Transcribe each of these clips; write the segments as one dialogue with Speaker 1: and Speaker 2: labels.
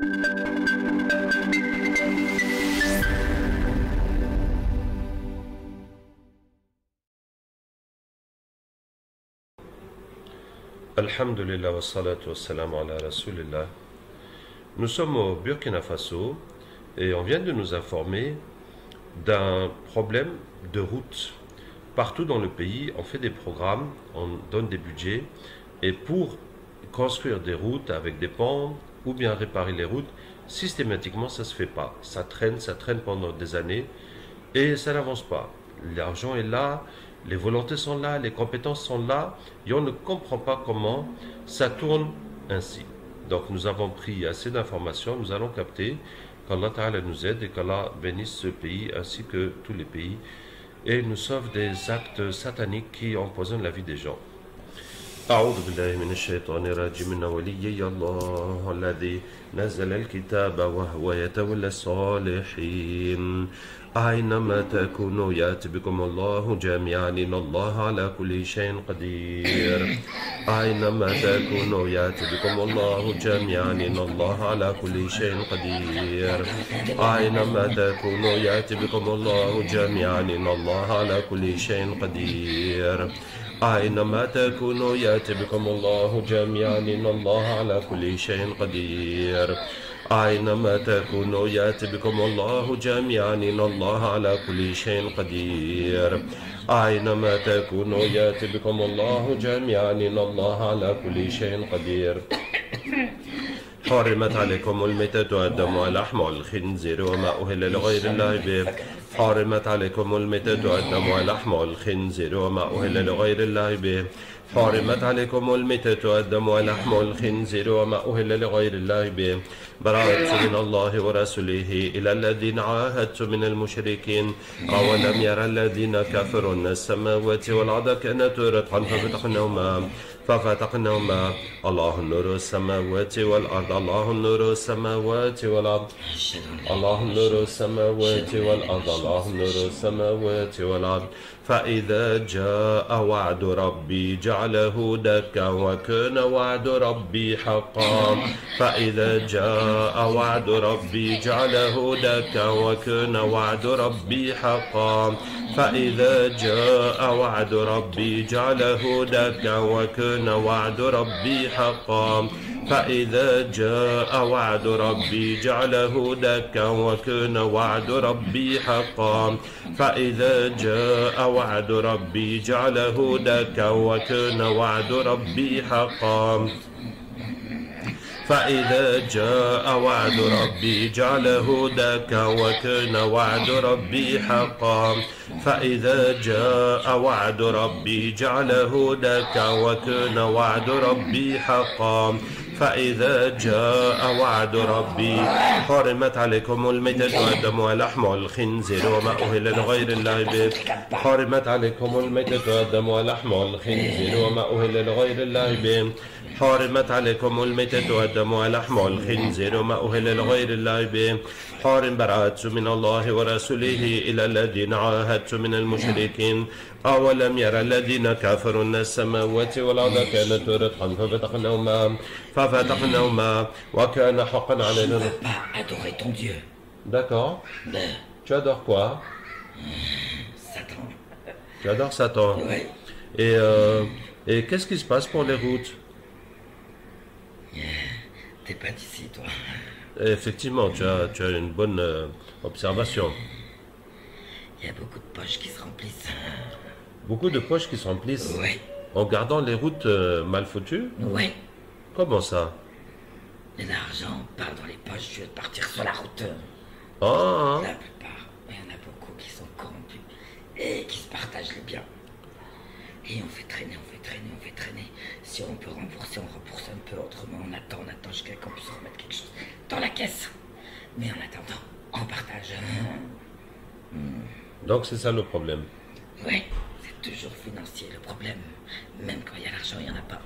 Speaker 1: Alhamdulillah wa salatu wa salam ala rasulillah. Nous sommes au Burkina Faso et on vient de nous informer d'un problème de route. Partout dans le pays, on fait des programmes, on donne des budgets et pour construire des routes avec des ponts ou bien réparer les routes, systématiquement ça ne se fait pas. Ça traîne pendant des années et ça n'avance pas. L'argent est là, les volontés sont là, les compétences sont là et on ne comprend pas comment ça tourne ainsi. Donc nous avons pris assez d'informations, nous allons capter qu'Allah Ta'ala nous aide et qu'Allah bénisse ce pays ainsi que tous les pays et nous sauve des actes sataniques qui empoisonnent la vie des gens. أعوذ بالله من الشيطان الرجيم إن وليي الله الذي نزل الكتاب وهو يتولى الصالحين أينما تكونوا يأتي بكم الله جميعا إن الله على كل شيء قدير أينما تكونوا يأتي بكم الله جميعا إن الله على كل شيء قدير أينما تكونوا يأتي بكم الله جميعا إن الله على كل شيء قدير أينما تكونوا يأتي بكم الله جميعا إن الله على كل شيء قدير أينما تكونوا يأتي بكم الله جميعا إن الله على كل شيء قدير أينما تكونوا يأتي بكم الله جميعا إن الله على كل شيء قدير حرمت عليكم الميتة والدم ولحم الخنزير وما أهل لغير الله به حرمت عليكم الميتة والدم ولحم الخنزير وما أهل لغير الله به حرمت عليكم الميتة والدم ولحم الخنزير وما أهل لغير الله به براءة من الله ورسوله إلى الذين عاهدتم من المشركين أولم يرى الذين كفروا أن السماوات والأرض كانتا رتقا ففتقناهما الله نور السماوات والأرض الله نور السماوات والأرض الله نور السماوات والأرض الله نور السماوات والأرض فإذا جاء وعد ربي جعله دكا وكان وعد ربي حقا فإذا جاء وعد ربي جعله دكا وكان وعد ربي حقا فإذا جاء وعد ربي جعله دكا وكان وعد ربي حقا فإذا جاء وعد ربي جعله دكا وكان وعد ربي حقا فإذا جاء وعد ربي جعله دكا وكان وعد ربي حقا فإذا جاء وعد ربي جعله دكا وكان وعد ربي حقا فإذا جاء وعد ربي جعله دكا وكان وعد ربي حقا فإذا جاء وعد ربي حرمت عليكم الميتة والدم ولحم الخنزير وما أهل لغير الله به حرمت عليكم الميتة والدم ولحم الخنزير وما أهل لغير الله به حرمت عليكم الميتة والدم ولحم الخنزير وما أهل لغير الله به حرم براءة من الله ورسوله إلى الذين عاهدتم من المشركين أولم يرى الذين كفروا أن السماوات والأرض كانتا رتقا ففتقناهما وكان حقا علينا.
Speaker 2: Je ne veux pas adorer ton Dieu.
Speaker 1: D'accord. Tu adores quoi?
Speaker 2: Satan.
Speaker 1: Tu adores Satan.
Speaker 2: Ouais.
Speaker 1: Et qu'est-ce qui se passe pour les routes?
Speaker 2: T'es pas d'ici, toi.
Speaker 1: Effectivement, tu as une bonne observation.
Speaker 2: Il y a beaucoup de poches qui se remplissent.
Speaker 1: Beaucoup de poches qui se remplissent
Speaker 2: Ouais.
Speaker 1: en gardant les routes mal foutues?
Speaker 2: Ouais.
Speaker 1: Comment ça?
Speaker 2: L'argent part dans les poches, je veux partir sur la route.
Speaker 1: Ah,
Speaker 2: La plupart. Mais il y en a beaucoup qui sont corrompus et qui se partagent les biens. Et on fait traîner. Si on peut rembourser, on rembourse un peu. Autrement, on attend jusqu'à qu'on puisse remettre quelque chose dans la caisse. Mais en attendant, on partage.
Speaker 1: donc c'est ça le problème.
Speaker 2: Ouais, c'est toujours financier le problème. Même quand il y a l'argent, il n'y en a pas.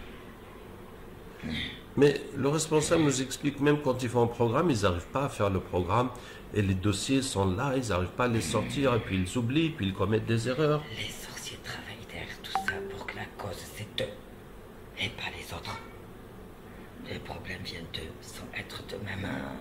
Speaker 1: Mais le responsable nous explique même quand ils font un programme, ils n'arrivent pas à faire le programme et les dossiers sont là, ils n'arrivent pas à les sortir et puis ils oublient, puis ils commettent des erreurs.
Speaker 2: Les sorciers travaillent derrière tout ça pour que la cause c'est eux et pas les autres. Les problèmes viennent d'eux sans être de ma main.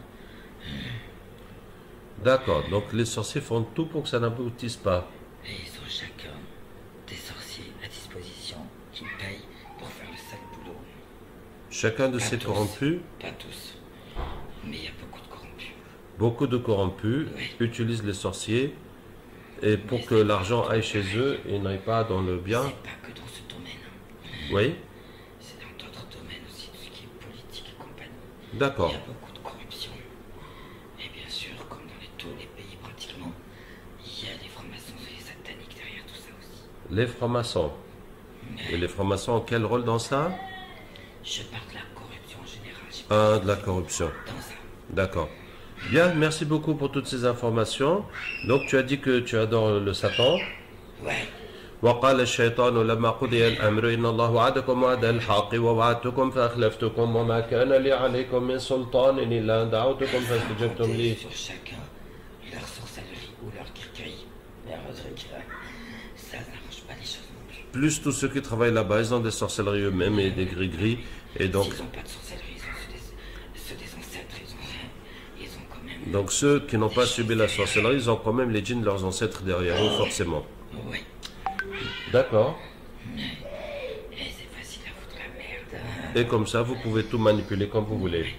Speaker 1: D'accord, donc les sorciers font tout pour que ça n'aboutisse pas.
Speaker 2: Et ils ont chacun des sorciers à disposition qui payent pour faire le sale boulot.
Speaker 1: Chacun de
Speaker 2: Pas
Speaker 1: ces
Speaker 2: tous.
Speaker 1: corrompus,
Speaker 2: Pas tous, mais il y a beaucoup de corrompus.
Speaker 1: beaucoup de corrompus
Speaker 2: Oui.
Speaker 1: utilisent les sorciers et pour que l'argent aille chez eux et n'aille pas dans le bien.
Speaker 2: C'est pas que dans ce domaine.
Speaker 1: Oui,
Speaker 2: C'est dans d'autres domaines aussi, tout ce qui est politique et compagnie.
Speaker 1: d'accord.
Speaker 2: Il y a beaucoup de corruption. Et bien sûr, comme dans tous les pays pratiquement, il y a les francs-maçons et les sataniques derrière tout ça aussi.
Speaker 1: Les francs-maçons. Et les francs-maçons ont quel rôle dans ça?
Speaker 2: Je parle de la corruption en général. j'ai
Speaker 1: Ah, de la corruption.
Speaker 2: Dans ça.
Speaker 1: D'accord. Bien, merci beaucoup pour toutes ces informations. Donc tu as dit que tu adores le Satan.
Speaker 2: Ouais.
Speaker 1: وقال الشيطان لما قضي الأمر إن الله وعدكم وعد الحق ووعدتكم فأخلفتكم وما كان لي عليكم من سلطان إلا أن دعوتكم فاستجبتم
Speaker 2: Compter
Speaker 1: لي.
Speaker 2: sur chacun leur sorcellerie ou leur kirkiri. Leur truc, ça n'arrange pas les choses non plus.
Speaker 1: Plus tous ceux qui travaillent là-bas, ils ont des sorcelleries eux-mêmes et des gris-gris. Et donc,
Speaker 2: S'ils n'ont pas de sorcellerie, ils ont ceux des ancêtres, ils ont quand même.
Speaker 1: donc ceux qui n'ont pas subi la sorcellerie, ils ont quand même les djinns de leurs ancêtres derrière eux, forcément.
Speaker 2: Oui.
Speaker 1: D'accord.
Speaker 2: Et c'est facile à foutre la merde.
Speaker 1: Et comme ça, vous pouvez tout manipuler comme vous voulez.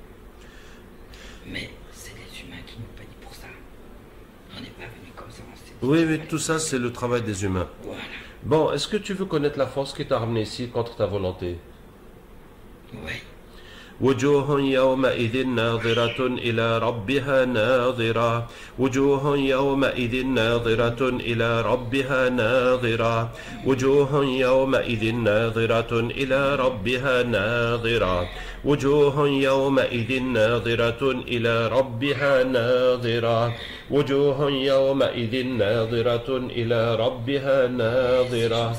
Speaker 2: Mais c'est les humains qui nous payent pour ça. On n'est pas venu comme ça, on s'est dit.
Speaker 1: Oui, mais tout ça, c'est le travail des humains.
Speaker 2: Voilà.
Speaker 1: Bon, est-ce que tu veux connaître la force qui t'a ramené ici contre ta volonté?
Speaker 2: Oui.
Speaker 1: وجوه يومئذ ناظرة إلى ربها ناظرة وجوه يومئذ ناظرة إلى ربها ناظرة وجوه يومئذ ناظرة إلى ربها ناظرة وجوه يومئذ ناظرة إلى ربها ناظرة وجوه يومئذ ناظرة إلى ربها ناظرة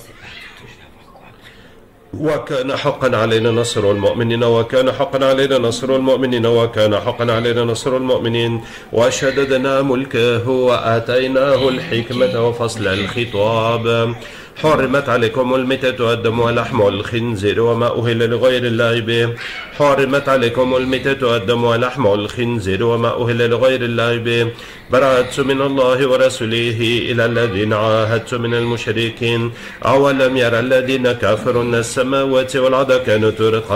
Speaker 1: وكان حقا علينا نصر المؤمنين وكان حقا علينا نصر المؤمنين وكان حقا علينا نصر المؤمنين وشددنا ملكه وآتيناه الحكمة وفصل الخطاب حرمت عليكم الميتة والدم ولحم الخنزير وما أهل لغير الله به حرمت عليكم الميتة والدم ولحم الخنزير وما أهل لغير الله به برأت من الله ورسوله إلى الذين عاهدت من المشركين أولم يرى الذين كفروا أن السماوات والأرض كانت رتقا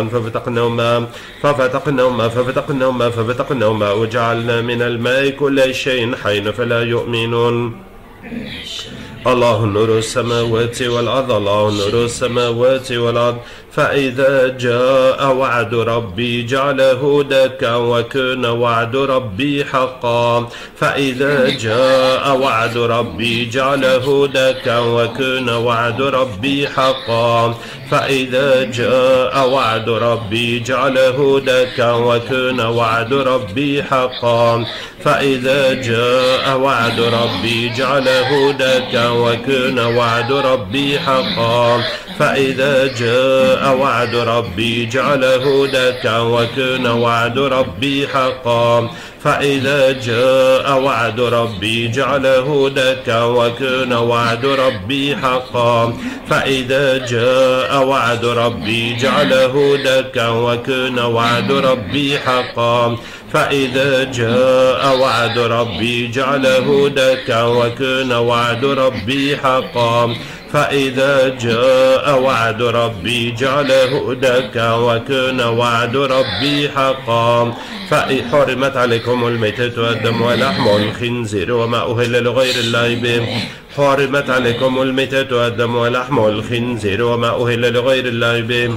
Speaker 1: ففتقناهما وجعلنا من الماء كل شيء حي فلا يؤمنون الله نور السماوات والأرض الله نور السماوات والأرض فإذا جاء وعد ربي جعله دكا وكان وعد ربي حقا فإذا جاء وعد ربي جعله دكا وكان وعد ربي حقا فإذا جاء وعد ربي جعله دكا وكان وعد ربي حقا فإذا جاء وعد ربي جعله دكا وكان وعد ربي حقا فإذا جاء وعد ربي جعله دكا وكان وعد ربي حقا فإذا جاء وعد ربي جعله دكا وكان وعد ربي حقا فإذا جاء وعد ربي جعله دكا وكان وعد ربي حقا فإذا جاء وعد ربي جعله دكا وكان وعد ربي حقا فإذا جاء وعد ربي جعله دكا وكان وعد ربي حقا حرمت عليكم الميتة والدم ولحم الخنزير وما أهل لغير الله به حرمت عليكم الميتة والدم ولحم الخنزير وما أهل لغير الله به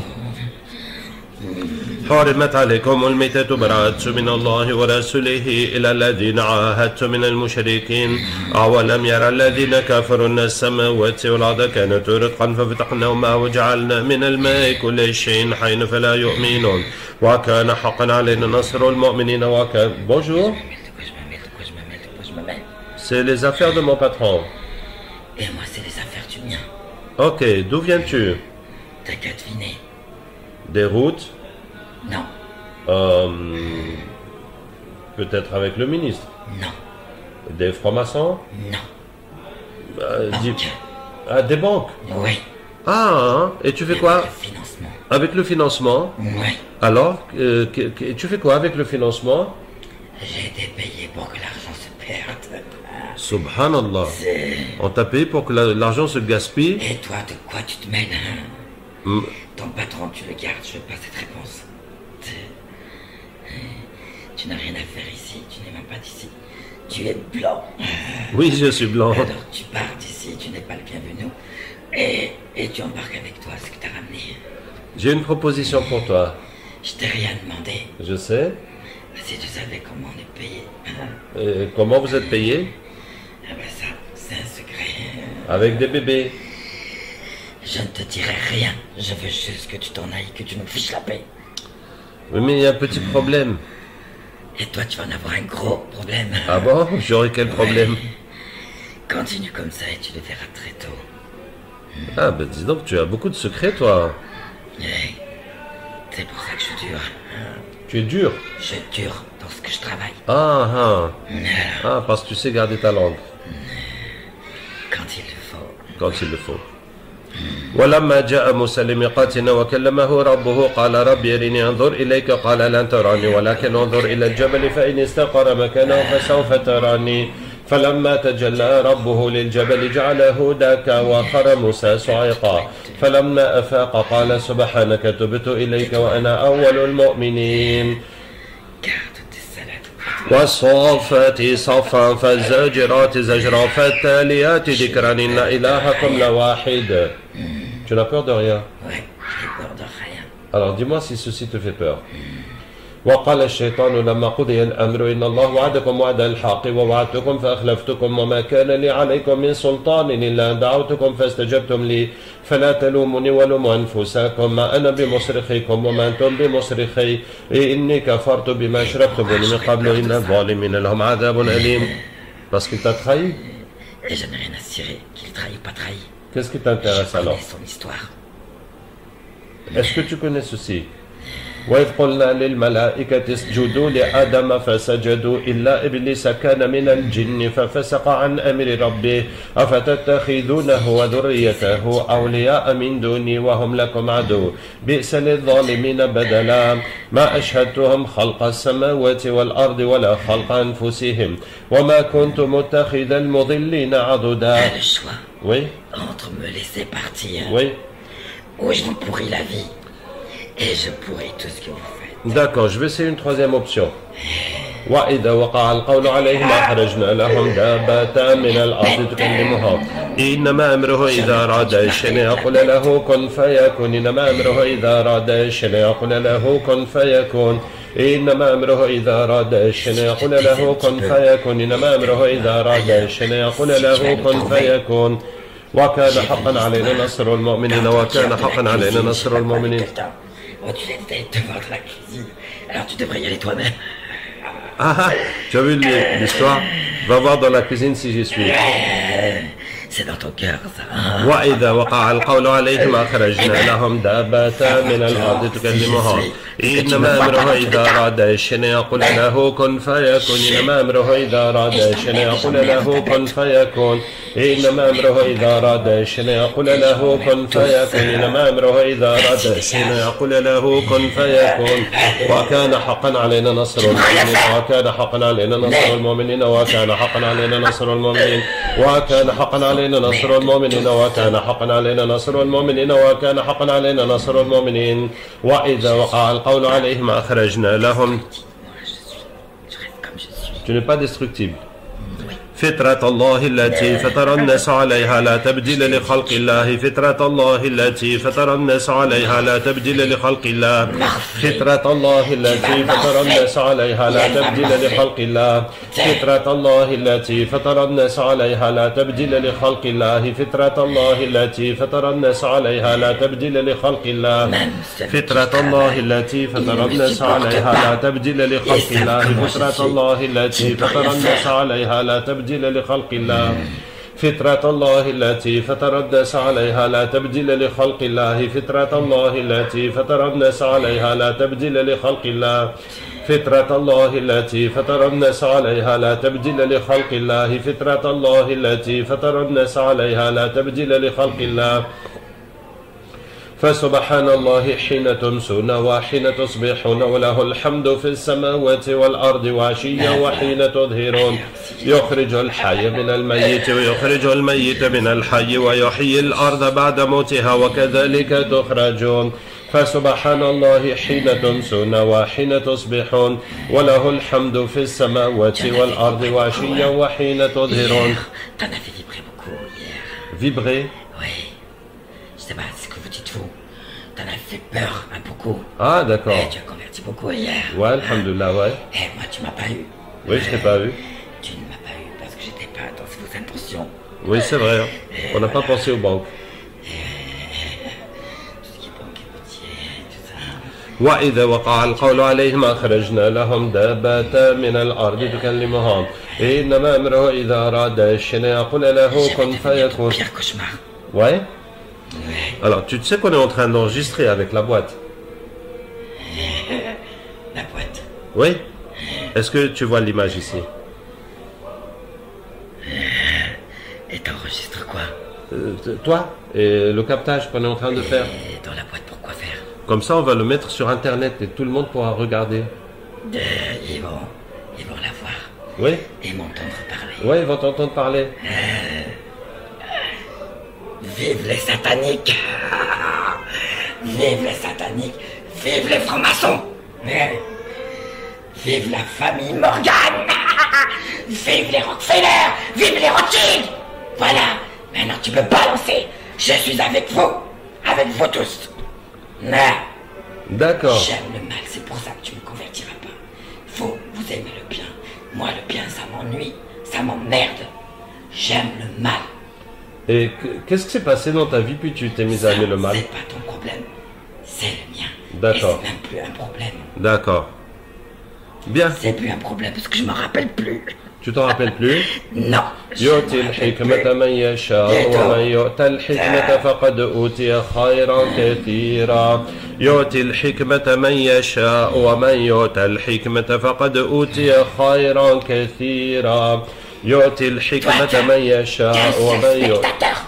Speaker 1: حرمت عليكم الميتة برأت من الله ورسوله إلى الذين عاهدت من المشركين أولم يرى الذين كفروا أن السماوات والأرض كانت رتقا ففتقناهما وجعلنا من الماء كل شيء حي فلا يؤمنون وكان حقا علينا نصر المؤمنين وكان Bonjour. C'est les affaires de mon patron.
Speaker 2: Et moi, c'est les affaires du mien.
Speaker 1: Ok, d'où viens-tu?
Speaker 2: T'as qu'à deviner.
Speaker 1: Des routes?
Speaker 2: Non.
Speaker 1: Peut-être avec le ministre.
Speaker 2: Non.
Speaker 1: Des francs-maçons?
Speaker 2: Non.
Speaker 1: Ah, des banques?
Speaker 2: Oui.
Speaker 1: Ah, et tu fais
Speaker 2: Le
Speaker 1: quoi
Speaker 2: financement.
Speaker 1: avec le financement?
Speaker 2: Ouais.
Speaker 1: Alors, tu fais quoi avec le financement?
Speaker 2: J'ai été payé pour que l'argent se perde.
Speaker 1: Subhanallah.
Speaker 2: C'est-
Speaker 1: On t'a payé pour que l'argent se gaspille?
Speaker 2: Et toi, de quoi tu te mêles hein?
Speaker 1: Mm.
Speaker 2: Ton patron, tu le gardes, je veux pas cette réponse. Tu n'as rien à faire ici, tu n'es même pas d'ici. Tu es blanc.
Speaker 1: Oui, je suis blanc.
Speaker 2: Alors tu pars d'ici, tu n'es pas le bienvenu. Et tu embarques avec toi ce que t'as ramené.
Speaker 1: J'ai une proposition pour toi.
Speaker 2: Je t'ai rien demandé.
Speaker 1: Je sais.
Speaker 2: Si tu savais comment on est payé.
Speaker 1: Comment vous êtes payé?
Speaker 2: Ah ben ça, c'est un secret.
Speaker 1: Avec des bébés.
Speaker 2: Je ne te dirai rien. Je veux juste que tu t'en ailles, que tu nous fiches la paix.
Speaker 1: Oui, mais il y a un petit problème.
Speaker 2: Et toi, tu vas en avoir un gros problème.
Speaker 1: Ah bon? J'aurais quel problème?
Speaker 2: Continue comme ça et tu le verras très tôt.
Speaker 1: Ah ben dis donc, tu as beaucoup de secrets, toi.
Speaker 2: Ouais. C'est pour ça que je suis dur.
Speaker 1: Tu es dur.
Speaker 2: Je suis dur dans ce que je travaille.
Speaker 1: Ah, parce que tu sais garder ta langue
Speaker 2: Quand il le faut.
Speaker 1: quand il le faut. ولما جاء موسى لميقاتنا وكلمه ربه قال رب أرني أنظر إليك قال لن تراني ولكن انظر إلى الجبل فإن استقر مكانه فسوف تراني فلما تجلى ربه للجبل جعله داكا وخر موسى صعقا فلما أفاق قال سبحانك تبت إليك وأنا أول المؤمنين
Speaker 2: Garde tes salades.
Speaker 1: والصافات صفا فالزاجرات زجرا فالتاليات ذكرا إن إلهكم لواحد. Tu n'as peur de rien.
Speaker 2: Ouais, j'ai peur de rien.
Speaker 1: Alors dis-moi si ceci te fait peur. وقال الشيطان لما قضي الأمر إن الله وعدكم وعد الحق ووعدتكم فأخلفتكم وما كان لي عليكم من سلطان إلا أن دعوتكم فاستجبتم لي فلا تلوموني ولوموا أنفسكم ما أنا بمصرخكم وما أنتم بمصرخي إني كفرت بما أشركتموني من قبل إن الظالمين لهم عذاب أليم. Parce qu'il t'a trahi?
Speaker 2: Et je n'ai rien à cirer, qu'il trahit ou pas trahi.
Speaker 1: Qu'est-ce qui
Speaker 2: Je
Speaker 1: t'intéresse alors?
Speaker 2: connais son histoire.
Speaker 1: Est-ce que tu connais ceci? وإذ قلنا للملائكة اسجدوا لآدم فسجدوا إلا إبليس كان من الجن ففسق عن أمر ربه أفتتخذونه وذريته أولياء من دوني وهم لكم عدو بئس للظالمين بدلا ما أشهدتهم خلق السماوات والأرض ولا خلق أنفسهم وما كنت متخذ المضلين عضدا.
Speaker 2: T'as le choix
Speaker 1: Oui,
Speaker 2: entre me laisser partir
Speaker 1: oui.
Speaker 2: ou je vous pourris la vie. Et je pourris tout ce que vous faites.
Speaker 1: D'accord, je vais essayer une troisième option. وإذا وقع القول عليهم أخرجنا لهم دابة من الأرض تكلمهم إنما أمره إذا أراد شيئا يقول له كن فيكون إنما أمره إذا أراد شيئا يقول له كن فيكون إنما أمره إذا أراد شيئا يقول له كن فيكون إنما أمره إذا أراد شيئا يقول له كن فيكون وكان حقا علينا نصر المؤمنين وكان حقا علينا نصر المؤمنين.
Speaker 2: Oh, tu étais devant la cuisine. Alors tu devrais y aller toi-même.
Speaker 1: Ah, tu as vu l'histoire? Va voir dans la cuisine si j'y suis.
Speaker 2: C'est dans ton cœur, ça.
Speaker 1: وإذا وقع القول عليهم أخرجنا لهم دابة من الأرض تكلمهم إنما أمره إذا أراد شيئا يقول له كن فيكون إنما أمره إذا أراد شيئا يقول له كن فيكون إنما أمره إذا أراد شيئا يقول له كن فيكون إنما أمره إذا أراد شيئا يقول له كن فيكون وكان حقا علينا نصر المؤمنين وكان حقا علينا نصر المؤمنين وكان حقا علينا نصر المؤمنين وكان حقا علينا نصر المؤمنين وكان حقا علينا نصر المؤمنين وكان حقا علينا نصر المؤمنين وإذا وقع القول عليهم أخرجنا لهم.
Speaker 2: Je reste comme je suis.
Speaker 1: Tu n'es pas destructible. فطرة الله التي فطر الناس عليها لا تبديل لخلق الله فطرة الله التي فطر الناس عليها لا تبديل لخلق الله فطرة الله التي فطر الناس عليها لا تبديل لخلق الله فطرة الله التي فطر الناس عليها لا تبديل لخلق الله فطرة الله التي فطر الناس عليها لا تبديل لخلق الله فطرة الله التي فطر الناس عليها لا تبديل لخلق الله فطرة الله التي فطر الناس عليها لا تبديل لخلق الله فطرة الله التي فطر الناس عليها لا تبديل لخلق الله فطرة الله التي فطر الناس عليها لا تبديل لخلق الله فطرة الله التي فطر الناس عليها لا تبديل لخلق الله فطرة الله التي فطر الناس عليها لا تبديل لخلق الله فسبحان الله حين تمسون وحين تصبحون وله الحمد في السماوات والأرض وعشيا وحين تظهرون يخرج الحي من الميت ويخرج الميت من الحي ويحيي الأرض بعد موتها وكذلك تخرجون فسبحان الله حين تمسون وحين تصبحون وله الحمد في السماوات والأرض وعشيا وحين تظهرون.
Speaker 2: T'en as fait vibrer beaucoup hier.
Speaker 1: Vibrer?
Speaker 2: Oui. Je sais pas ce que vous dites vous. T'en as fait peur à beaucoup.
Speaker 1: Ah d'accord.
Speaker 2: Tu as converti beaucoup hier.
Speaker 1: Ouais, alhamdoulilah, ouais.
Speaker 2: Moi tu m'as pas eu.
Speaker 1: Oui, je t'ai pas eu.
Speaker 2: Tu ne m'as pas eu parce que j'étais pas dans vos intentions.
Speaker 1: Oui, c'est vrai. Hein. On n'a pas pensé aux banques. وإذا وقع القول عليهم أخرجنا لهم دابة من الأرض تكلمهم إنما أمره إذا أراد شيئا يقول له كن فيكون. Ouais. Alors, tu sais qu'on est en train d'enregistrer avec la boîte.
Speaker 2: La boîte.
Speaker 1: Oui. Est-ce que tu vois l'image ici?
Speaker 2: Et t'enregistres quoi?
Speaker 1: Toi et le captage qu'on est en train de faire.
Speaker 2: Et dans la boîte, pourquoi faire?
Speaker 1: Comme ça, on va le mettre sur Internet et tout le monde pourra regarder.
Speaker 2: Ils vont la voir.
Speaker 1: Oui.
Speaker 2: Et m'entendre parler.
Speaker 1: Oui, ils vont t'entendre parler.
Speaker 2: Vive les sataniques! Vive les sataniques! Vive les francs-maçons! Vive la famille Morgan! Vive les Rockefeller! Vive les Rothschild! Voilà! Maintenant tu peux balancer! Je suis avec vous tous!
Speaker 1: D'accord.
Speaker 2: J'aime le mal, c'est pour ça que tu ne me convertiras pas. Vous aimez le bien. Moi, le bien, ça m'ennuie, ça m'emmerde. J'aime le mal.
Speaker 1: Et qu'est-ce qui s'est passé dans ta vie puis tu t'es mis à aimer le mal?
Speaker 2: C'est pas ton problème, c'est le mien.
Speaker 1: D'accord.
Speaker 2: Et c'est même plus un problème.
Speaker 1: D'accord. Bien.
Speaker 2: C'est plus un problème parce que je m'en rappelle plus.
Speaker 1: Tu t'en rappelles plus?
Speaker 2: Non.
Speaker 1: يؤتي الحكمة من يشاء ومن يؤت الحكمة فقد أوتي خيرا كثيرا. يؤتي الحكمة من يشاء ومن يؤت الحكمة فقد أوتي خيرا كثيرا. يؤتي الحكمة من يشاء ومن يؤت.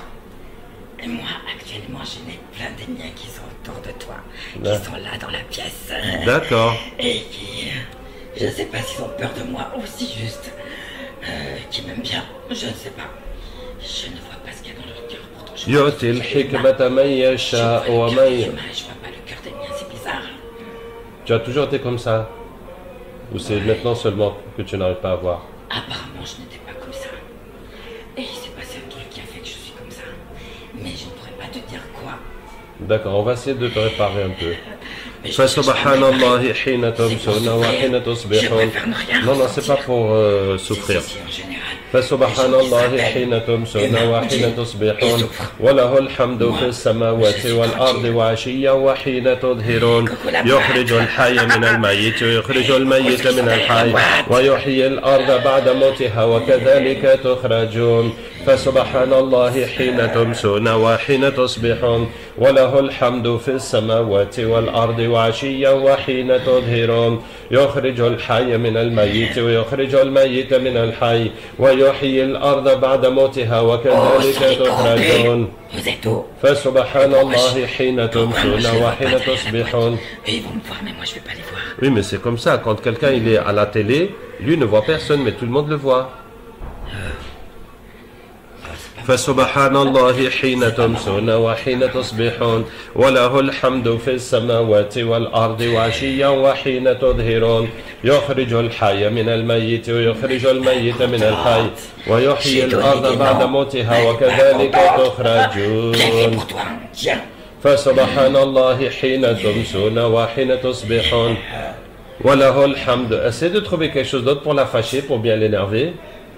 Speaker 2: Et moi, actuellement, j'ai plein d'ennemis qui sont autour de toi, qui sont là dans la pièce.
Speaker 1: D'accord.
Speaker 2: Et qui, je ne sais pas s'ils ont peur de moi aussi juste. Qui m'aiment bien, je ne sais pas. Je ne vois pas ce qu'il y a dans leur cœur. Pourtant, je
Speaker 1: يؤتي الحكمة من يشاء ومن.
Speaker 2: Je vois pas le cœur des miens, c'est bizarre.
Speaker 1: Tu as toujours été comme ça? Ou c'est maintenant seulement que tu n'arrives pas à voir?
Speaker 2: Apparemment, je n'étais pas comme ça. Et il s'est passé un truc qui a fait que je suis comme ça. Mais je ne pourrais pas te dire quoi.
Speaker 1: D'accord, on va essayer de te réparer un peu. فسبحان الله حين تمسون وحين تصبحون. Non, non, c'est pas pour souffrir. فسبحان الله حين تمسون وحين تصبحون وله الحمد في السماوات والأرض وعشيا وحين تظهرون يخرج الحي من الميت ويخرج الميت من الحي ويحيي الأرض بعد موتها وكذلك تخرجون فسبحان الله حين تمسون وحين تصبحون وله الحمد في السماوات والأرض وعشيا وحين تظهرون يخرج الحي من الميت ويخرج الميت من الحي ويحيي الأرض بعد موتها وكذلك تخرجون فسبحان الله حين تمسون وحين تصبحون. Oui, mais c'est comme ça, quand quelqu'un il est à la télé, lui ne voit personne, mais tout le monde le voit. فسبحان الله حين تمسون وحين تصبحون وله الحمد في السماوات والأرض وعشيا وحين تظهرون يخرج الحي من الميت ويخرج الميت من الحي ويحيي الأرض بعد موتها وكذلك تخرجون فسبحان الله حين تمسون وحين تصبحون وله الحمد. Essaie de trouver quelque chose d'autre pour la fâcher, pour bien l'énerver.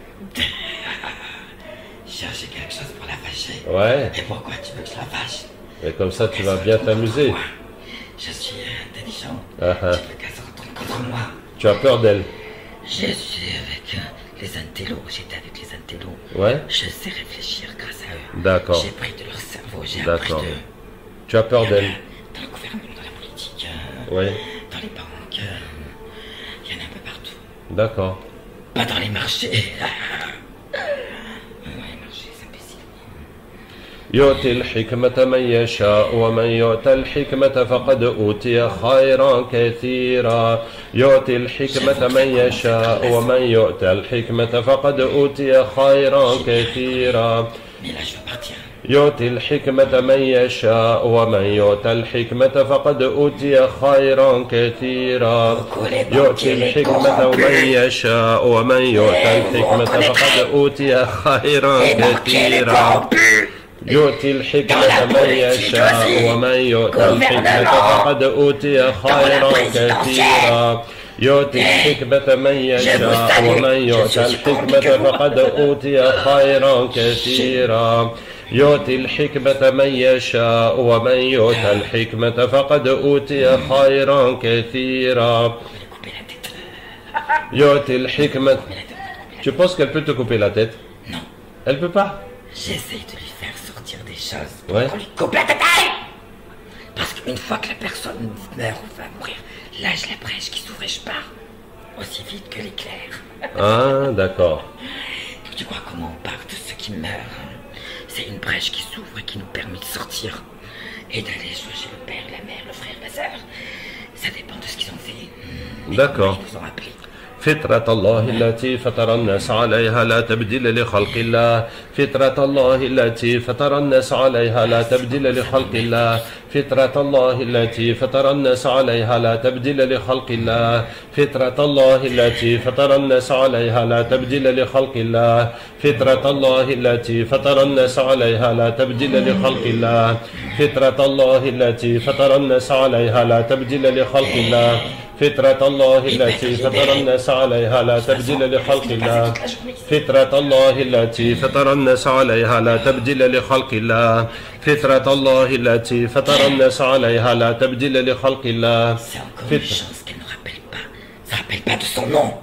Speaker 2: Chercher quelque chose pour la fâcher.
Speaker 1: Ouais.
Speaker 2: Et pourquoi tu veux que je la fâche?
Speaker 1: Et comme ça, tu vas bien t'amuser.
Speaker 2: Je suis intelligent. Tu veux qu'elle se retourne contre moi.
Speaker 1: Tu as peur d'elle?
Speaker 2: Je suis avec les intellos. J'étais avec les intellos.
Speaker 1: Ouais.
Speaker 2: Je sais réfléchir grâce à eux.
Speaker 1: D'accord.
Speaker 2: J'ai pris de leur cerveau. J'ai appris d'eux.
Speaker 1: Tu as peur d'elle?
Speaker 2: Dans le gouvernement, dans la politique.
Speaker 1: Ouais.
Speaker 2: Dans les banques. Il y en a un peu partout.
Speaker 1: D'accord.
Speaker 2: Pas dans les marchés.
Speaker 1: يؤتي الحكمة من يشاء ومن يؤتى الحكمة فقد أوتي خيرا كثيرا. يؤتي الحكمة من يشاء ومن يؤتى الحكمة فقد أوتي خيرا كثيرا. يؤتي الحكمة من يشاء ومن يؤتى الحكمة فقد أوتي خيرا كثيرا. يؤتي الحكمة من يشاء ومن يؤتى الحكمة فقد أوتي خيرا كثيرا. يؤتي الحكمة من يشاء ومن يؤتى الحكمة فقد أوتي خيرا كثيرا. يؤتي الحكمة من يشاء ومن يؤتى الحكمة فقد أوتي خيرا كثيرا. يؤتي الحكمة من يشاء ومن يؤتى الحكمة فقد أوتي خيرا كثيرا. يؤتي الحكمة. Tu penses qu'elle peut te couper la tête?
Speaker 2: Non.
Speaker 1: Elle peut pas?
Speaker 2: J'essaye de lui faire sortir des choses pour qu'on lui coupe la tête. Parce qu'une fois que la personne meurt ou va mourir, là j'ai la brèche qui s'ouvre et je pars. Aussi vite que l'éclair.
Speaker 1: Ah, d'accord.
Speaker 2: Tu crois comment on part de ceux qui meurent? C'est une brèche qui s'ouvre et qui nous permet de sortir. Et d'aller jouer chez le père, la mère, le frère, la sœur. Ça dépend de ce qu'ils ont fait.
Speaker 1: D'accord.
Speaker 2: Ils nous ont appelés.
Speaker 1: فطرة الله التي فطر الناس عليها لا تبديل لخلق الله. فطرة الله التي فطر الناس عليها لا تبديل لخلق الله. فطرة الله التي فطر الناس عليها لا تبديل لخلق الله. فطرة الله التي فطر الناس عليها لا تبديل لخلق الله. فطرة الله التي فطر الناس عليها لا تبديل لخلق الله. فطرة الله التي فطر الناس عليها لا تبديل لخلق الله. فطرة الله التي فطر الناس عليها لا تبديل لخلق الله. فطرة الله التي فطر الناس عليها لا تبديل لخلق الله. فطرة الله التي فطر الناس عليها لا تبديل لخلق الله.
Speaker 2: C'est encore une chance qu'elle ne rappelle pas. Ça rappelle pas de son nom.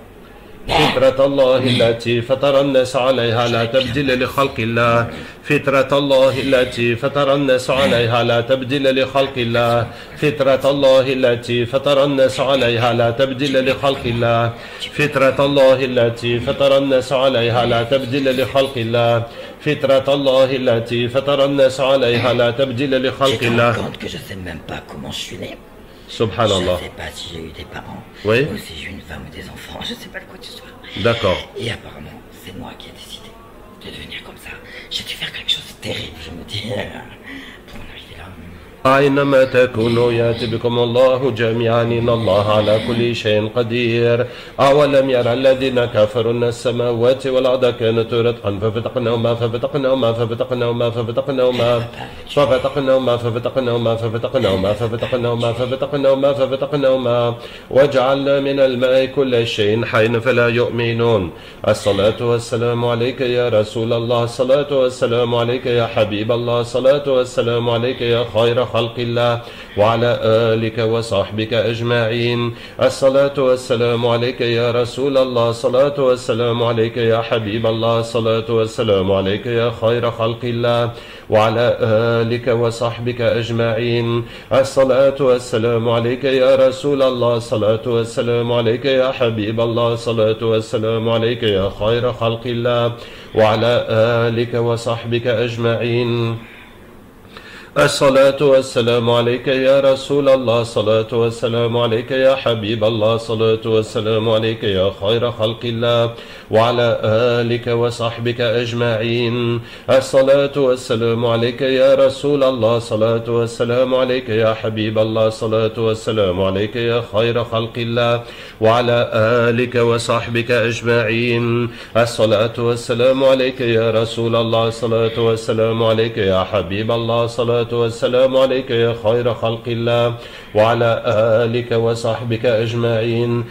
Speaker 1: فطرة الله التي فطر الناس عليها لا تبديل لخلق الله. فطرة الله التي فطر الناس عليها لا تبديل لخلق الله. فطرة الله التي فطر الناس عليها لا تبديل لخلق الله. فطرة الله التي فطر الناس عليها لا تبديل لخلق الله. فطرة الله التي فطر الناس عليها لا تبديل لخلق الله.
Speaker 2: Je te rends compte que je sais même pas comment je suis né.
Speaker 1: Subhanallah.
Speaker 2: Je sais pas si j'ai eu des parents.
Speaker 1: Oui.
Speaker 2: Ou si j'ai eu une femme ou des enfants. Je sais pas de quoi tu sois.
Speaker 1: D'accord.
Speaker 2: Et apparemment, c'est moi qui ai décidé de devenir comme ça. J'ai dû faire quelque chose de terrible, je me dis, pour en arriver là.
Speaker 1: أينما تكونوا يأتي بكم الله جميعا إن الله على كل شيء قدير. أولم يرى الذين كفروا أن السماوات والأرض كانت رتقا ففتقناهما ففتقناهما ففتقناهما ففتقناهما ففتقناهما ففتقناهما ففتقناهما ففتقناهما ففتقناهما ففتقناهما وجعلنا من الماء كل شيء حي فلا يؤمنون. الصلاة والسلام عليك يا رسول الله. الصلاة والسلام عليك يا حبيب الله. الصلاة والسلام عليك يا خير خلق الله وعلى آلك وصحبك أجمعين. الصلاة والسلام عليك يا رسول الله. الصلاة والسلام عليك يا حبيب الله. الصلاة والسلام عليك يا خير خلق الله وعلى آلك وصحبك أجمعين. الصلاة والسلام عليك يا رسول الله. الصلاة والسلام عليك يا حبيب الله. الصلاة والسلام عليك يا خير خلق الله وعلى آلك وصحبك أجمعين. الصلاة والسلام عليك يا رسول الله. الصلاة والسلام عليك يا حبيب الله. الصلاة والسلام عليك يا خير خلق الله وعلى آلك وصحبك أجمعين. الصلاة والسلام عليك يا رسول الله. الصلاة والسلام عليك يا حبيب الله. الصلاة والسلام عليك يا خير خلق الله وعلى آلك وصحبك أجمعين. الصلاة والسلام عليك يا رسول الله. الصلاة والسلام عليك يا حبيب الله. الصلاة والسلام عليك يا خير خلق الله وعلى آلك وصحبك أجمعين.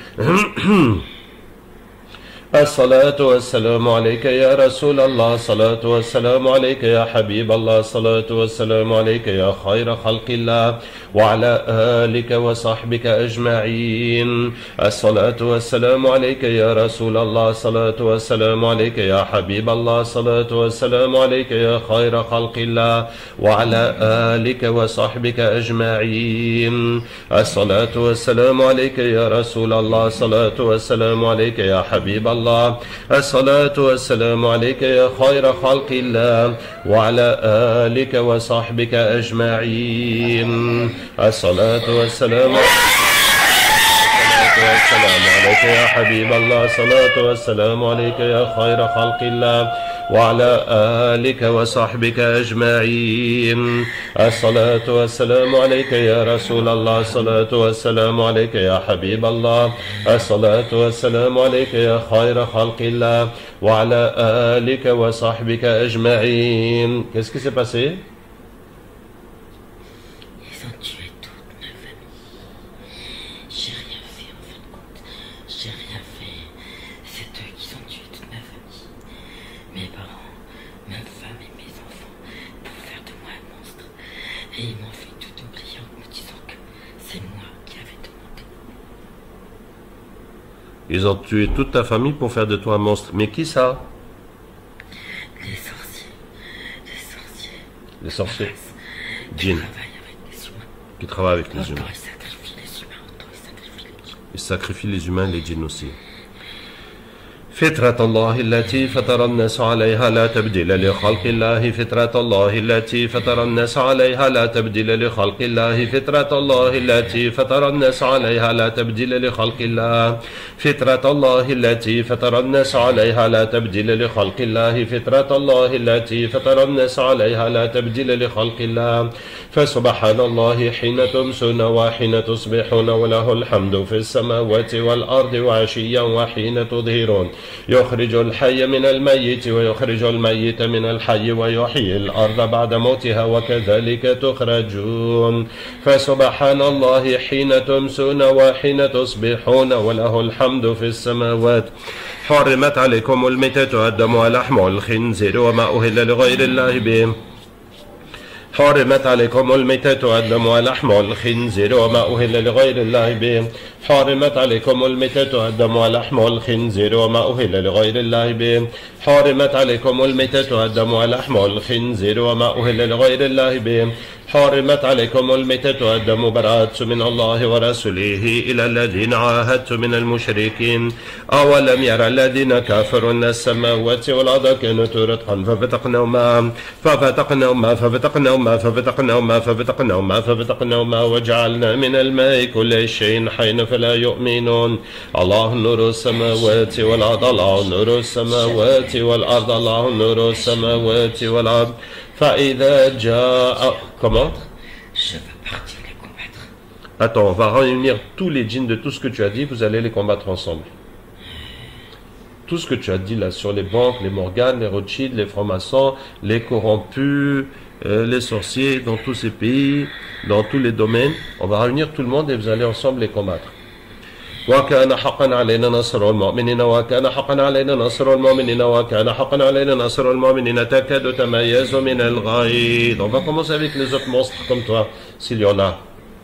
Speaker 1: الصلاة والسلام عليك يا رسول الله. الصلاة والسلام عليك يا حبيب الله. الصلاة والسلام عليك يا خير خلق الله وعلى آلك وصحبك أجمعين. الصلاة والسلام عليك يا رسول الله. الصلاة والسلام عليك يا حبيب الله. الصلاة والسلام عليك يا خير خلق الله وعلى آلك وصحبك أجمعين. الصلاة والسلام عليك يا رسول الله. الصلاة والسلام عليك يا حبيب الله. الله. الصلاة والسلام عليك يا خير خلق الله وعلى آلك وصحبك أجمعين. الصلاة والسلام عليك يا حبيب الله. الصلاة والسلام عليك يا خير خلق الله وعلى آلك وصحبك أجمعين. الصلاة والسلام عليك يا رسول الله. الصلاة والسلام عليك يا حبيب الله. الصلاة والسلام عليك يا خير خلق الله وعلى آلك وصحبك أجمعين. Qu'est-ce qui s'est passé?
Speaker 2: Ils ont tué toute ma famille. J'ai rien fait en fin de compte. J'ai rien fait. C'est eux qui ont tué toute ma famille. Mes parents, ma femme et mes enfants pour faire de moi un monstre. Et ils m'ont fait tout oublier en me disant que c'est moi qui avais demandé.
Speaker 1: Ils ont tué toute ta famille pour faire de toi un monstre. Mais qui ça?
Speaker 2: Les sorciers. Les sorciers.
Speaker 1: Les sorciers.
Speaker 2: Qui
Speaker 1: Djinn.
Speaker 2: travaillent avec les humains.
Speaker 1: Qui travaillent avec les
Speaker 2: Autant
Speaker 1: humains.
Speaker 2: ils sacrifient les humains, autant ils sacrifient les djinns.
Speaker 1: Ils sacrifient les humains et les djinns aussi. فطرة الله التي فطر الناس عليها لا تبديل لخلق الله. فطرة الله التي فطر الناس عليها لا تبديل لخلق الله. فطرة الله التي فطر الناس عليها لا تبديل لخلق الله. فطرة الله التي فطر الناس عليها لا تبديل لخلق الله. فطرة الله التي فطر الناس عليها لا تبديل لخلق الله. فسبحان الله حين تمسون وحين تصبحون وله الحمد في السماوات والأرض وعشيا وحين تظهرون. يخرج الحي من الميت ويخرج الميت من الحي ويحيي الأرض بعد موتها وكذلك تخرجون. فسبحان الله حين تمسون وحين تصبحون وله الحمد في السماوات. حرمت عليكم الميتة والدم ولحم الخنزير وما أهل لغير الله به. حرمت عليكم الميتة والدم ولحم الخنزير وما أهل لغير الله به. حرمت عليكم الميتة والدم ولحم الخنزير وما أهل لغير الله به. حرمت عليكم الميتة والدم ولحم الخنزير وما أهل لغير الله به. حرمت عليكم الميتة والدم براءة من الله ورسوله إلى الذين عاهدتم من المشركين. أولم يرى الذين كفروا أن السماوات والأرض كانت رتقا ففتقناهما ففتقناهما وجعلنا من الماء كل شيء حي فلا يؤمنون. الله نور السماوات والأرض. الله نور السماوات والأرض. الله نور السماوات والأرض. فإذا جاء... Comment?
Speaker 2: Je veux partir les combattre.
Speaker 1: Attends, on va réunir tous les djinns de tout ce que tu as dit, vous allez les combattre ensemble. Tout ce que tu as dit là sur les banques, les Morganes, les Rothschild, les francs-maçons, les corrompus, les sorciers, dans tous ces pays, dans tous les domaines, on va réunir tout le monde et vous allez ensemble les combattre. وكان حقا علينا نصر المؤمنين وكان حقا علينا نصر المؤمنين وكان حقا علينا نصر المؤمنين تكاد تميز من الغيظ. On va commencer avec les autres monstres comme toi, s'il y en a.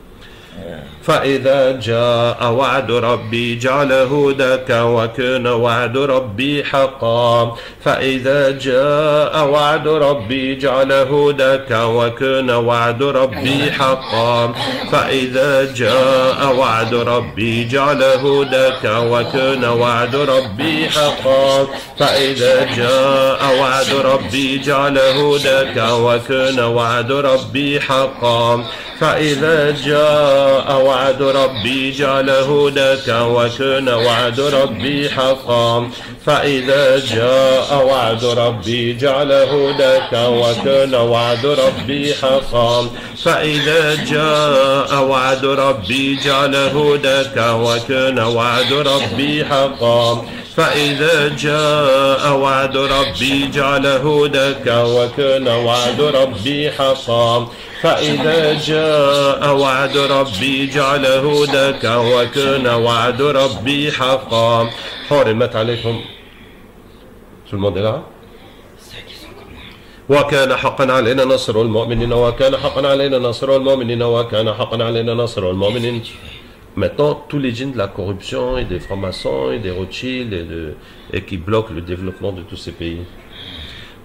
Speaker 1: فإذا جاء وعد ربي جعله دكا وكان وعد ربي حقا. فإذا جاء وعد ربي جعله دكا وكان وعد ربي حقا. فإذا جاء وعد ربي جعله دكا وكان وعد ربي حقا. فإذا جاء وعد ربي جعله دكا وكان وعد ربي حقا. فإذا جاء وعد ربي جعله دكا وكان وعد ربي حقا. فإذا جاء وعد ربي جعله دكا وكان وعد ربي حقا. فإذا جاء وعد ربي جعله دكا وكان وعد ربي حقا. فإذا جاء وعد ربي جعله دكا وكان وعد ربي حقا. فإذا جاء وعد ربي جعله دكا وكان وعد ربي حقا. حرمت عليكم. Tout le monde est là? وكان حقا علينا نصر المؤمنين وكان حقا علينا نصر المؤمنين وكان حقا علينا نصر المؤمنين. Maintenant, tous les djinns de la corruption et des francs-maçons et des Rothschild et qui bloquent le développement de tous ces pays.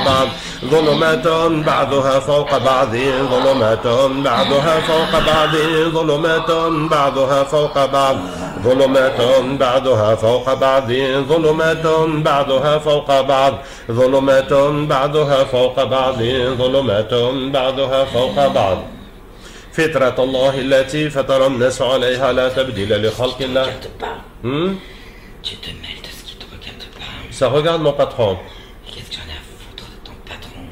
Speaker 1: بعض ظلمات بعضها فوق بعض ظلمات بعضها فوق بعض ظلمات بعضها فوق بعض ظلمات بعضها فوق بعض ظلمات بعضها فوق بعض ظلمات بعضها فوق بعض ظلمات بعضها فوق بعض فطرة الله التي فطر الناس عليها لا تبديل لخلق الله.
Speaker 2: Tu te mêles de ce qui te regarde pas.
Speaker 1: Ça regarde mon patron.
Speaker 2: Qu'est-ce que j'en ai à foutre de ton patron?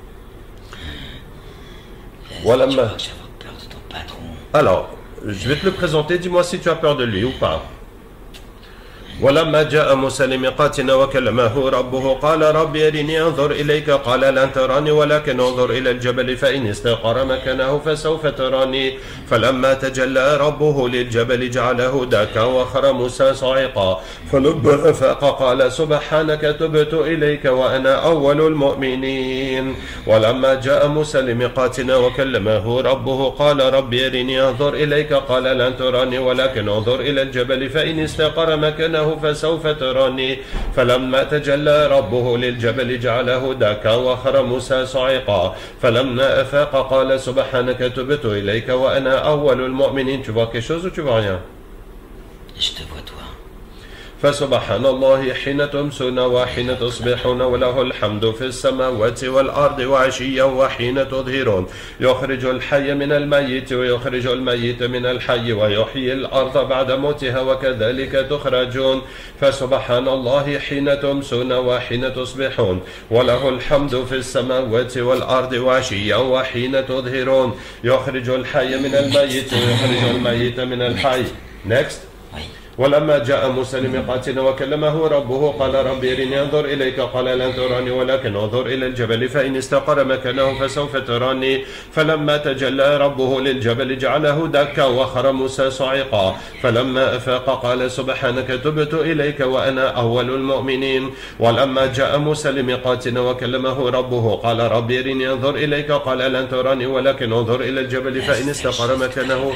Speaker 1: Voilà.
Speaker 2: Tu crois que j'ai avoir peur de ton patron?
Speaker 1: Alors, je vais te le présenter, dis-moi si tu as peur de lui ou pas. ولما جاء موسى لميقاتنا وكلمه ربه قال رب أرني أنظر إليك قال لن تراني ولكن انظر إلى الجبل فإن استقر مكانه فسوف تراني فلما تجلى ربه للجبل جعله دكا وخر موسى صاعقا فلما أفاق قال سبحانك تبت إليك وأنا أول المؤمنين ولما جاء موسى لميقاتنا وكلمه ربه قال رب أرني أنظر إليك قال لن تراني ولكن انظر إلى الجبل فإن استقر مكانه فسوف تراني فلما تجلى ربه للجبل جعله دكا وخر موسى صاعقا فلما أفاق قال سبحانك تبت إليك وأنا أول المؤمنين. Tu vois quelque chose ou tu vois rien?
Speaker 2: Je te vois toi.
Speaker 1: فسبحان الله حين تمسون وحين تصبحون وله الحمد في السماوات والأرض وعشيا وحين تظهرون يخرج الحي من الميت ويخرج الميت من الحي ويحيي الأرض بعد موتها وكذلك تخرجون فسبحان الله حين تمسون وحين تصبحون وله الحمد في السماوات والأرض وعشيا وحين تظهرون يخرج الحي من الميت ويخرج الميت من الحي. Next. ولما جاء موسى لميقاتنا وكلمه ربه قال رب أرني أنظر إليك قال لن تراني ولكن انظر إلى الجبل فإن استقر مكانه فسوف تراني فلما تجلى ربه للجبل جعله دكا وخر موسى صاعقا فلما أفاق قال سبحانك تبت إليك وأنا أول المؤمنين ولما جاء موسى لميقاتنا وكلمه ربه قال رب أرني أنظر إليك قال لن تراني ولكن انظر إلى الجبل فإن استقر مكانه.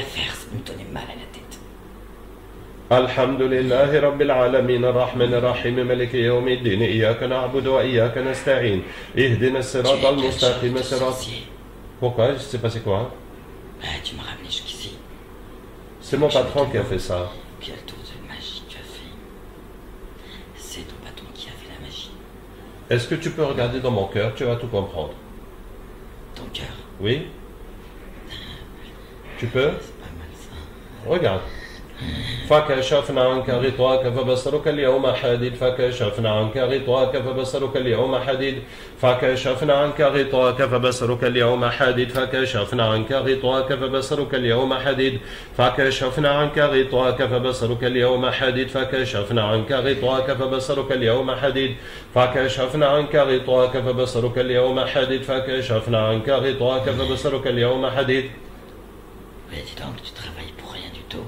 Speaker 1: الحمد لله رب العالمين الرحمن الرحيم مالك يوم الدين إياك نعبد وإياك نستعين اهدنا الصراط المستقيم صراط. Pourquoi? Il s'est passé quoi?
Speaker 2: Tu m'as ramené jusqu'ici.
Speaker 1: C'est mon patron qui a fait ça.
Speaker 2: Quel tour de magie tu as fait? C'est ton patron qui a fait la magie.
Speaker 1: Est-ce que tu peux regarder dans mon cœur? Tu vas tout comprendre.
Speaker 2: Ton cœur?
Speaker 1: Oui. Tu peux?
Speaker 2: C'est pas mal ça.
Speaker 1: Regarde. فكشفنا عنك غطاءك فبصرك اليوم حديد فكشفنا عنك غطاءك فبصرك اليوم حديد فكشفنا عنك غطاءك فبصرك اليوم حديد فكشفنا عنك غطاءك فبصرك اليوم حديد فكشفنا عنك غطاءك فبصرك اليوم حديد فكشفنا عنك غطاءك فبصرك اليوم حديد فكشفنا عنك غطاءك فبصرك اليوم حديد فكشفنا عنك غطاءك فبصرك اليوم حديد.
Speaker 2: Mais dis donc, tu travailles pour rien du tout.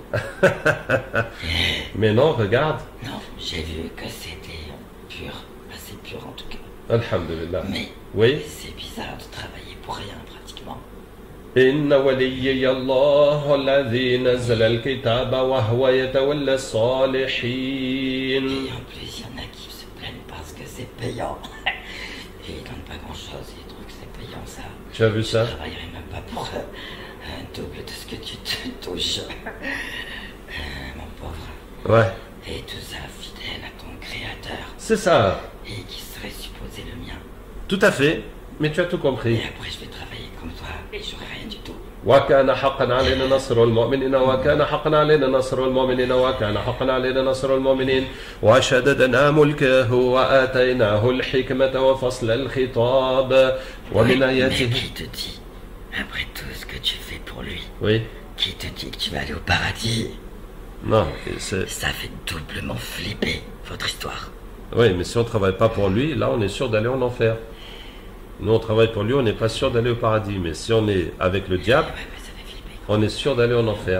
Speaker 1: Mais non, regarde.
Speaker 2: Non, j'ai vu que c'était pur, assez pur en tout cas.
Speaker 1: Alhamdulillah.
Speaker 2: Mais
Speaker 1: oui.
Speaker 2: C'est bizarre de travailler pour rien pratiquement.
Speaker 1: إن وليي الله الذي نزل الكتاب وهو يتولى الصالحين.
Speaker 2: Et en plus, il y en a qui se plaignent parce que c'est payant. Et ils donnent pas grand-chose, ils trouvent que c'est payant ça.
Speaker 1: Tu as vu ça?
Speaker 2: Je travaillerai même pas pour un double de ce que tu te touches. Mon pauvre.
Speaker 1: Ouais.
Speaker 2: Et tout ça fidèle à ton créateur.
Speaker 1: C'est ça.
Speaker 2: Et qui serait supposé le mien.
Speaker 1: Tout à fait. Mais tu as tout compris.
Speaker 2: Et après je vais travailler comme toi et j'aurai rien du tout.
Speaker 1: وكان حقا علينا نصر المؤمنين وكان حقا علينا نصر المؤمنين وكان حقا علينا نصر المؤمنين وشددنا ملكه وآتيناه الحكمة وفصل الخطاب ومن آياته.
Speaker 2: Qui te dit, après tout ce que tu fais pour lui,
Speaker 1: oui.
Speaker 2: Qui te dit que tu vas aller au paradis?
Speaker 1: Non,
Speaker 2: ça fait doublement flipper votre histoire.
Speaker 1: Oui, mais si on ne travaille pas pour lui, là on est sûr d'aller en enfer. Nous on travaille pour lui, on n'est pas sûr d'aller au paradis. Mais si on est avec le diable, on est sûr d'aller en enfer.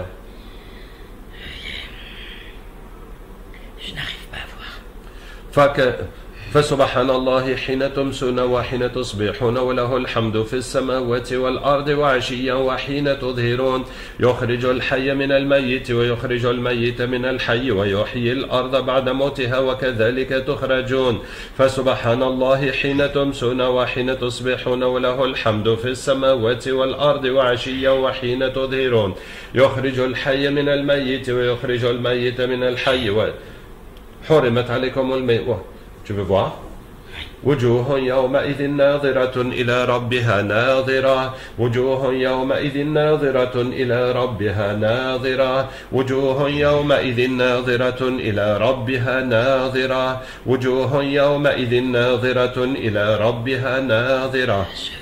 Speaker 2: Je n'arrive pas à voir.
Speaker 1: فسبحان الله حين تمسون وحين تصبحون وله الحمد في السماوات والأرض وعشيا وحين تظهرون يخرج الحي من الميت ويخرج الميت من الحي ويحيي الأرض بعد موتها وكذلك تخرجون فسبحان الله حين تمسون وحين تصبحون وله الحمد في السماوات والأرض وعشيا وحين تظهرون يخرج الحي من الميت ويخرج الميت من الحي حرمت عليكم الميت. Tu veux voir? وجوه يومئذ ناظرة إلى ربها ناظرة وجوه يومئذ ناظرة إلى ربها ناظرة وجوه يومئذ ناظرة إلى ربها ناظرة وجوه يومئذ ناظرة إلى ربها ناظرة.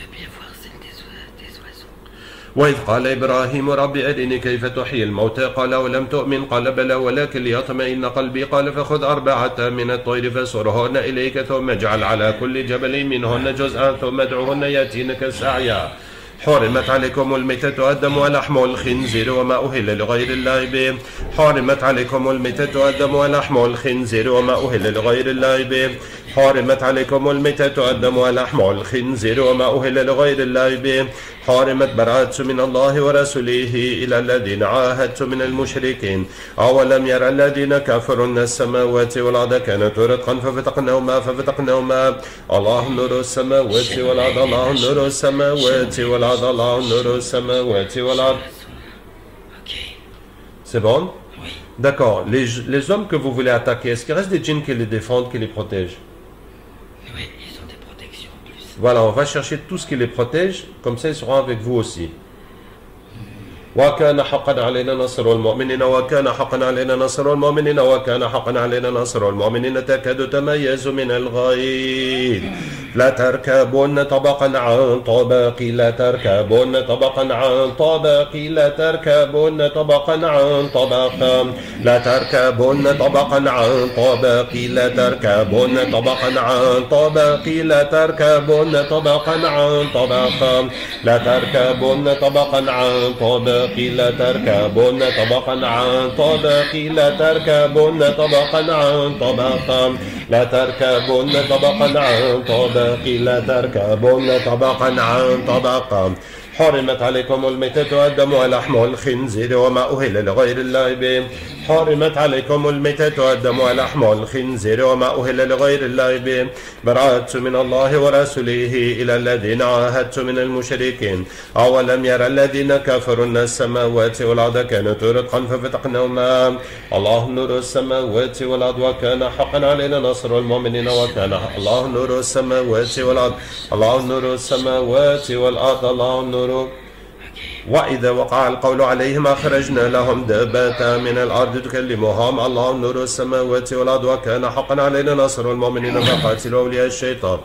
Speaker 1: وإذ قال إبراهيم رب أرني كيف تحيي الموتى قال ولم تؤمن قال بلى ولكن ليطمئن قلبي قال فخذ 4 من الطير فصرهن إليك ثم اجعل على كل جبل منهن جزءا ثم ادعهن يأتينك سعيا. حرمت عليكم الميتة والدم ولحم الخنزير وما أهل لغير الله به. حرمت عليكم الميتة والدم ولحم الخنزير وما أهل لغير الله به. حرمت عليكم الميتة والدم ولحم الخنزير وما أهل لغير الله به. حرمت براءة من الله ورسوله إلى الذين عاهدتم من المشركين أولم يرى الذين كفروا أن السماوات والأرض كانت رتقا ففتقناهما الله نور السماوات والأرض الله نور السماوات والأرض الله نور السماوات والأرض. C'est bon?
Speaker 2: Oui.
Speaker 1: D'accord. Les hommes que vous voulez attaquer, est-ce qu'il reste des djinns qui les défendent, qui les protègent?
Speaker 2: Oui, ils ont des protections en plus.
Speaker 1: Voilà, on va chercher tout ce qui les protège, comme ça ils seront avec vous aussi. وكان حقا علينا نصر المؤمنين وكان حقا علينا نصر المؤمنين وكان حقا علينا نصر المؤمنين تكاد تميز من الغيظ لا تركبون طبقا عن طبق لا تركبون طبقا عن طبق لا تركبون طبقا عن طبق لا تركبون طبقا عن طبق لا تركبون طبقا عن طبق لا تركبون طبقا عن طبق لا تركبون طبقا عن طبق لا تركبون طبقا عن طبق لا تركبون طبقا عن طبق لا تركبون طبقا عن طبق لا تركبون طبقا عن طبق. حرمت عليكم الميتة والدم ولحم الخنزير وما أهل لغير الله به. حرمت عليكم الميتة والدم ولحم الخنزير وما أهل لغير الله به. براءة من الله ورسوله إلى الذين عاهدتم من المشركين أولم يرى الذين كفروا أن السماوات والأرض كانت رتقا ففتقناهما الله نور السماوات والأرض وكان حقا علينا نصر المؤمنين وكان الله نور السماوات والأرض الله نور السماوات والأرض الله نور. وإذا وقع القول عليهم أخرجنا لهم دابة من الأرض تكلمهم الله نور السماوات والأرض وكان حقا علينا نصر المؤمنين فقاتلوا أولياء الشيطان.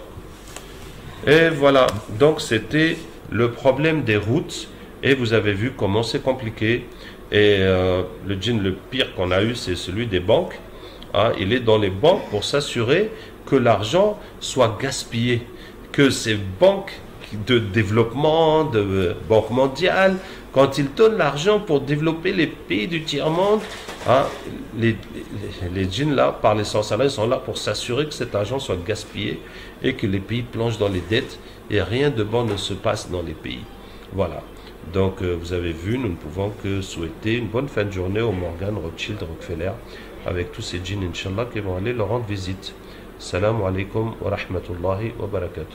Speaker 1: Et voilà, donc c'était le problème des routes et vous avez vu comment c'est compliqué et le djinn le pire qu'on a eu c'est celui des banques. Il est dans les banques pour s'assurer que l'argent soit gaspillé, que ces banques de développement, de Banque mondiale, quand ils donnent l'argent pour développer les pays du tiers-monde, les djinns là, par les sorcelleries, sont là pour s'assurer que cet argent soit gaspillé et que les pays plongent dans les dettes et rien de bon ne se passe dans les pays. Voilà. Donc vous avez vu, nous ne pouvons que souhaiter une bonne fin de journée au Morgan, Rothschild, Rockefeller, avec tous ces djinns, Inch'Allah, qui vont aller leur rendre visite. Assalamu alaikum wa rahmatullahi wa barakatuh.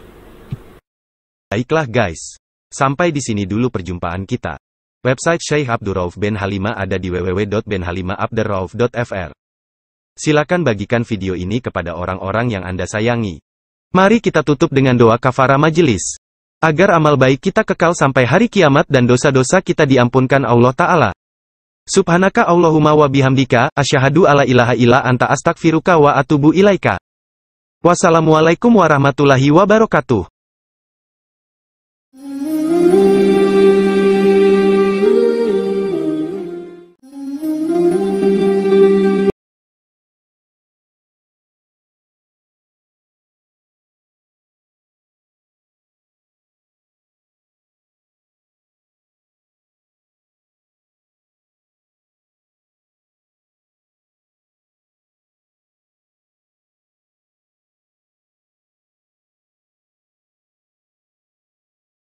Speaker 3: Baiklah guys, sampai di sini dulu perjumpaan kita. Website Syekh Abdurrauf bin Halimah ada di www.benhalimahabdurrauf.fr. Silakan bagikan video ini kepada orang-orang yang Anda sayangi. Mari kita tutup dengan doa kafarah majelis. Agar amal baik kita kekal sampai hari kiamat dan dosa-dosa kita diampunkan Allah Ta'ala. Subhanaka Allahumma wa bihamdika, asyhadu alla ilaha illa anta astaghfiruka wa atubu ilaika. Wassalamualaikum warahmatullahi wabarakatuh.